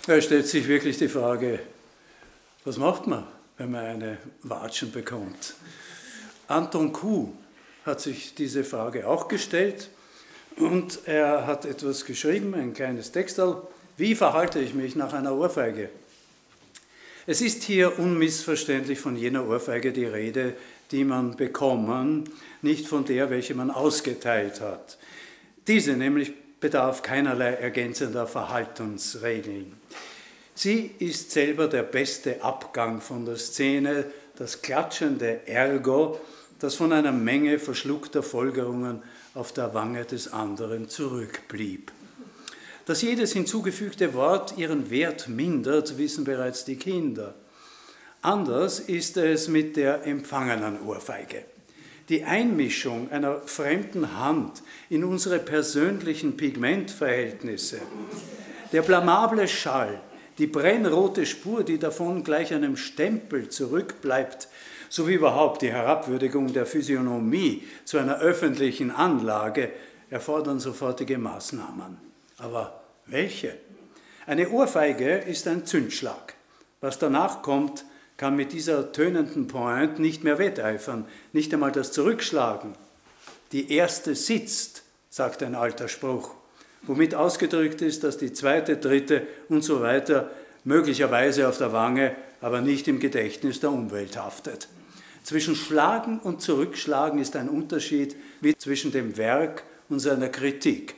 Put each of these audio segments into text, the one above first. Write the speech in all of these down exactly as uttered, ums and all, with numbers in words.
Da stellt sich wirklich die Frage, was macht man, wenn man eine Watschen bekommt? Anton Kuh hat sich diese Frage auch gestellt und er hat etwas geschrieben, ein kleines Texterl. Wie verhalte ich mich nach einer Ohrfeige? Es ist hier unmissverständlich von jener Ohrfeige die Rede, die man bekommen, nicht von der, welche man ausgeteilt hat. Diese nämlich bedarf keinerlei ergänzender Verhaltensregeln. Sie ist selber der beste Abgang von der Szene, das klatschende Ergo, das von einer Menge verschluckter Folgerungen auf der Wange des anderen zurückblieb. Dass jedes hinzugefügte Wort ihren Wert mindert, wissen bereits die Kinder. Anders ist es mit der empfangenen Ohrfeige. Die Einmischung einer fremden Hand in unsere persönlichen Pigmentverhältnisse, der blamable Schall, die brennrote Spur, die davon gleich einem Stempel zurückbleibt, sowie überhaupt die Herabwürdigung der Physiognomie zu einer öffentlichen Anlage, erfordern sofortige Maßnahmen. Aber welche? Eine Ohrfeige ist ein Zündschlag. Was danach kommt, kann mit dieser tönenden Pointe nicht mehr wetteifern, nicht einmal das Zurückschlagen. Die erste sitzt, sagt ein alter Spruch, womit ausgedrückt ist, dass die zweite, dritte und so weiter möglicherweise auf der Wange, aber nicht im Gedächtnis der Umwelt haftet. Zwischen Schlagen und Zurückschlagen ist ein Unterschied wie zwischen dem Werk und seiner Kritik.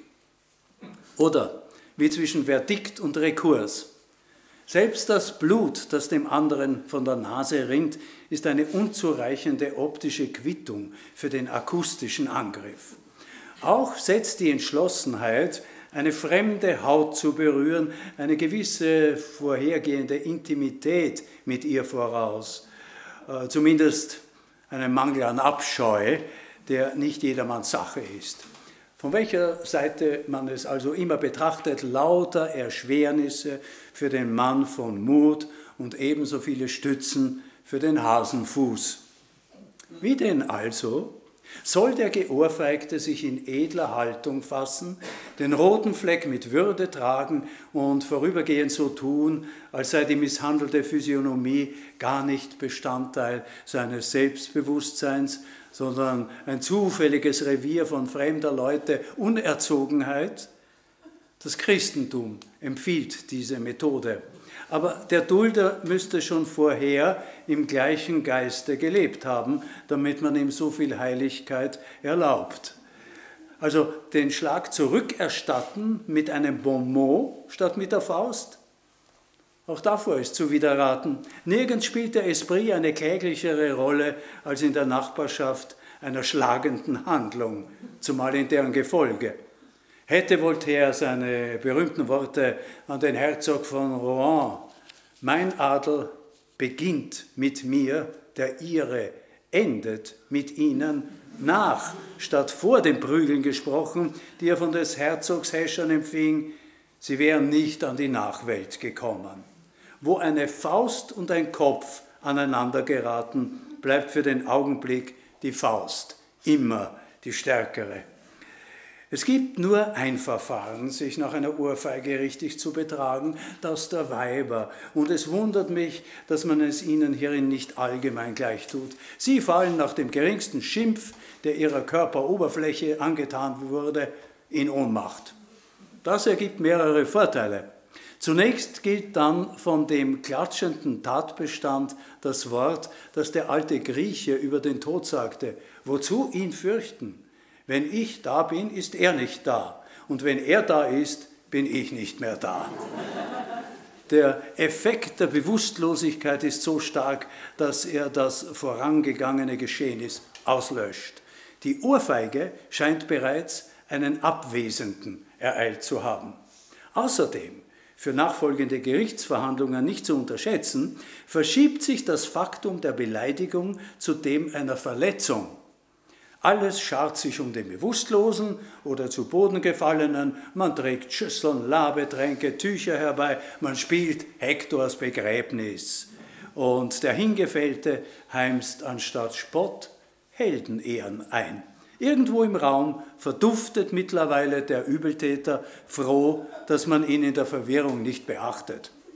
Oder wie zwischen Verdikt und Rekurs. Selbst das Blut, das dem anderen von der Nase rinnt, ist eine unzureichende optische Quittung für den akustischen Angriff. Auch setzt die Entschlossenheit, eine fremde Haut zu berühren, eine gewisse vorhergehende Intimität mit ihr voraus. Äh, zumindest einen Mangel an Abscheu, der nicht jedermanns Sache ist. Von welcher Seite man es also immer betrachtet, lauter Erschwernisse für den Mann von Mut und ebenso viele Stützen für den Hasenfuß. Wie denn also soll der Geohrfeigte sich in edler Haltung fassen, den roten Fleck mit Würde tragen und vorübergehend so tun, als sei die misshandelte Physiognomie gar nicht Bestandteil seines Selbstbewusstseins, sondern ein zufälliges Revier von fremder Leute Unerzogenheit? Das Christentum empfiehlt diese Methode. Aber der Dulder müsste schon vorher im gleichen Geiste gelebt haben, damit man ihm so viel Heiligkeit erlaubt. Also den Schlag zurückerstatten mit einem Bon mot statt mit der Faust? Auch davor ist zu widerraten. Nirgends spielt der Esprit eine kläglichere Rolle als in der Nachbarschaft einer schlagenden Handlung, zumal in deren Gefolge. Hätte Voltaire seine berühmten Worte an den Herzog von Rohan, mein Adel beginnt mit mir, der Ihre endet mit Ihnen, nach statt vor den Prügeln gesprochen, die er von des Herzogs Häschern empfing, sie wären nicht an die Nachwelt gekommen. Wo eine Faust und ein Kopf aneinander geraten, bleibt für den Augenblick die Faust immer die stärkere. Es gibt nur ein Verfahren, sich nach einer Ohrfeige richtig zu betragen, das der Weiber. Und es wundert mich, dass man es ihnen hierin nicht allgemein gleich tut. Sie fallen nach dem geringsten Schimpf, der ihrer Körperoberfläche angetan wurde, in Ohnmacht. Das ergibt mehrere Vorteile. Zunächst gilt dann von dem klatschenden Tatbestand das Wort, das der alte Grieche über den Tod sagte: Wozu ihn fürchten? Wenn ich da bin, ist er nicht da. Und wenn er da ist, bin ich nicht mehr da. Der Effekt der Bewusstlosigkeit ist so stark, dass er das vorangegangene Geschehnis auslöscht. Die Ohrfeige scheint bereits einen Abwesenden ereilt zu haben. Außerdem, für nachfolgende Gerichtsverhandlungen nicht zu unterschätzen, verschiebt sich das Faktum der Beleidigung zu dem einer Verletzung. Alles schart sich um den Bewusstlosen oder zu Boden gefallenen, man trägt Schüsseln, Labetränke, Tücher herbei, man spielt Hektors Begräbnis. Und der Hingefällte heimst anstatt Spott Heldenehren ein. Irgendwo im Raum verduftet mittlerweile der Übeltäter, froh, dass man ihn in der Verwirrung nicht beachtet.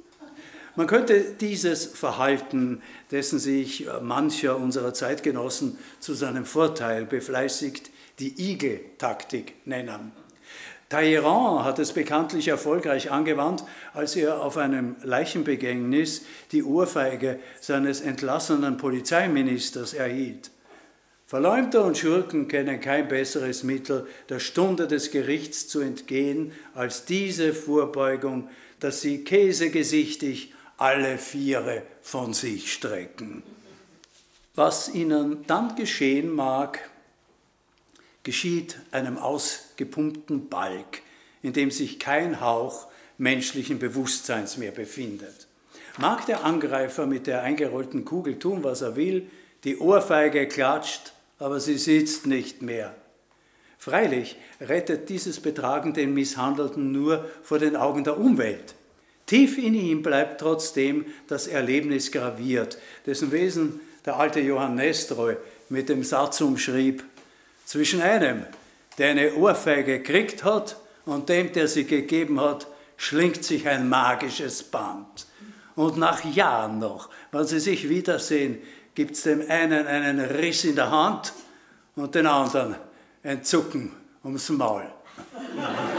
Man könnte dieses Verhalten, dessen sich mancher unserer Zeitgenossen zu seinem Vorteil befleißigt, die Igel-Taktik nennen. Talleyrand hat es bekanntlich erfolgreich angewandt, als er auf einem Leichenbegängnis die Ohrfeige seines entlassenen Polizeiministers erhielt. Verleumder und Schurken kennen kein besseres Mittel, der Stunde des Gerichts zu entgehen, als diese Vorbeugung, dass sie käsegesichtig alle Viere von sich strecken. Was ihnen dann geschehen mag, geschieht einem ausgepumpten Balg, in dem sich kein Hauch menschlichen Bewusstseins mehr befindet. Mag der Angreifer mit der eingerollten Kugel tun, was er will, die Ohrfeige klatscht, aber sie sitzt nicht mehr. Freilich rettet dieses Betragen den Misshandelten nur vor den Augen der Umwelt. Tief in ihm bleibt trotzdem das Erlebnis graviert, dessen Wesen der alte Johann Nestroy mit dem Satz umschrieb: Zwischen einem, der eine Ohrfeige gekriegt hat, und dem, der sie gegeben hat, schlingt sich ein magisches Band. Und nach Jahren noch, wenn sie sich wiedersehen, gibt es dem einen einen Riss in der Hand und den anderen ein Zucken ums Maul.